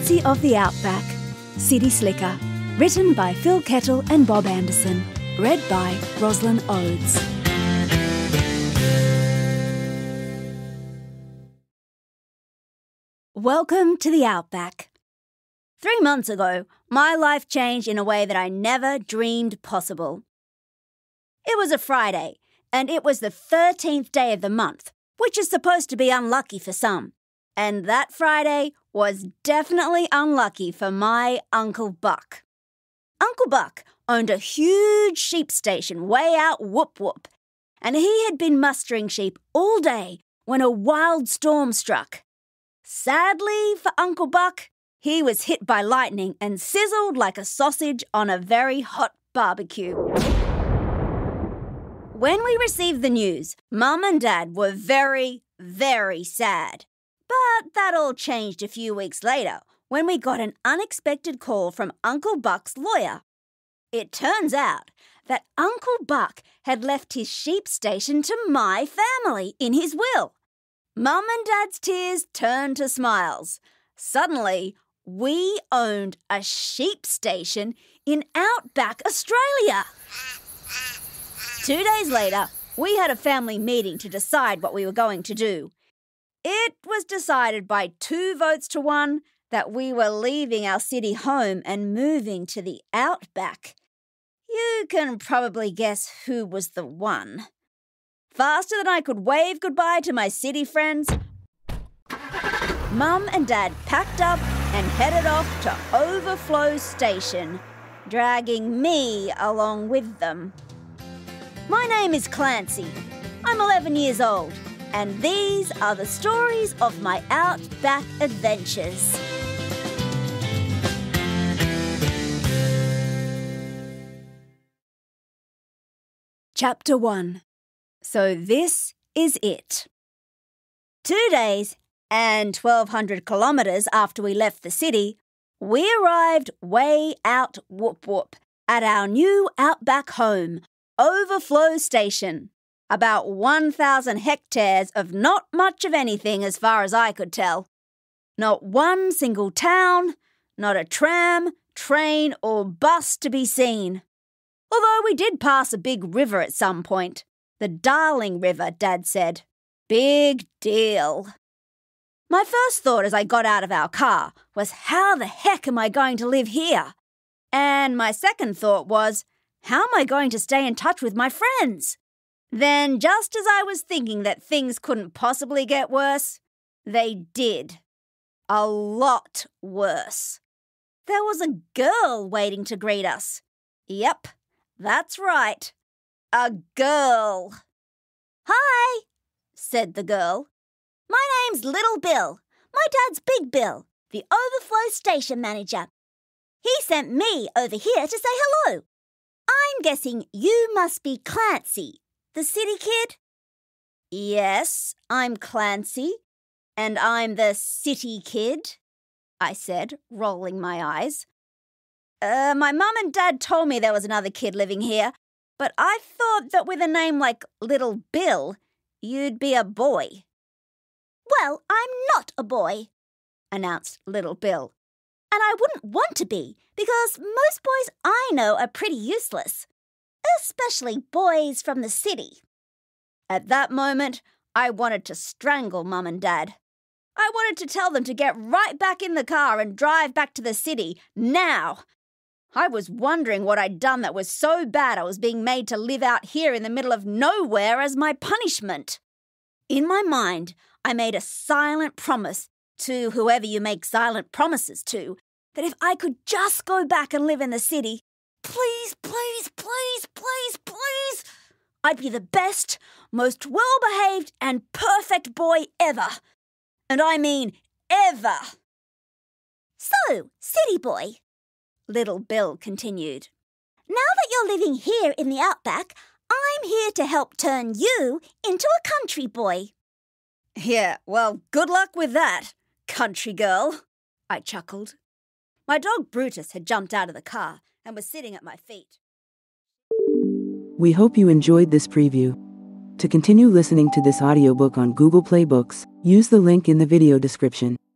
Clancy of the Outback, City Slicker. Written by Phil Kettle and Bob Anderson. Read by Roslyn Oades. Welcome to the Outback. 3 months ago, my life changed in a way that I never dreamed possible. It was a Friday, and it was the 13th day of the month, which is supposed to be unlucky for some. And that Friday was definitely unlucky for my Uncle Buck. Uncle Buck owned a huge sheep station way out woop-woop, and he had been mustering sheep all day when a wild storm struck. Sadly for Uncle Buck, he was hit by lightning and sizzled like a sausage on a very hot barbecue. When we received the news, Mum and Dad were very, very sad. But that all changed a few weeks later when we got an unexpected call from Uncle Buck's lawyer. It turns out that Uncle Buck had left his sheep station to my family in his will. Mum and Dad's tears turned to smiles. Suddenly, we owned a sheep station in Outback, Australia. 2 days later, we had a family meeting to decide what we were going to do. It was decided by 2 votes to 1 that we were leaving our city home and moving to the Outback. You can probably guess who was the one. Faster than I could wave goodbye to my city friends, Mum and Dad packed up and headed off to Overflow Station, dragging me along with them. My name is Clancy. I'm 11 years old. And these are the stories of my Outback adventures. Chapter 1. So this is it. 2 days and 1,200 kilometres after we left the city, we arrived way out woop-woop at our new Outback home, Overflow Station. About 1,000 hectares of not much of anything as far as I could tell. Not one single town, not a tram, train or bus to be seen. Although we did pass a big river at some point. The Darling River, Dad said. Big deal. My first thought as I got out of our car was, how the heck am I going to live here? And my second thought was, how am I going to stay in touch with my friends? Then, just as I was thinking that things couldn't possibly get worse, they did. A lot worse. There was a girl waiting to greet us. Yep, that's right. A girl. Hi, said the girl. My name's Little Bill. My dad's Big Bill, the Overflow Station manager. He sent me over here to say hello. I'm guessing you must be Clancy, the city kid? Yes, I'm Clancy, and I'm the city kid, I said, rolling my eyes. My mum and dad told me there was another kid living here, but I thought that with a name like Little Bill, you'd be a boy. Well, I'm not a boy, announced Little Bill. And I wouldn't want to be, because most boys I know are pretty useless. Especially boys from the city. At that moment, I wanted to strangle Mum and Dad. I wanted to tell them to get right back in the car and drive back to the city, now. I was wondering what I'd done that was so bad I was being made to live out here in the middle of nowhere as my punishment. In my mind, I made a silent promise to whoever you make silent promises to, that if I could just go back and live in the city, please, please, please, please, please, I'd be the best, most well-behaved and perfect boy ever. And I mean ever. So, city boy, Little Bill continued, now that you're living here in the Outback, I'm here to help turn you into a country boy. Yeah, well, good luck with that, country girl, I chuckled. My dog Brutus had jumped out of the car and was sitting at my feet. We hope you enjoyed this preview. To continue listening to this audiobook on Google Play Books, use the link in the video description.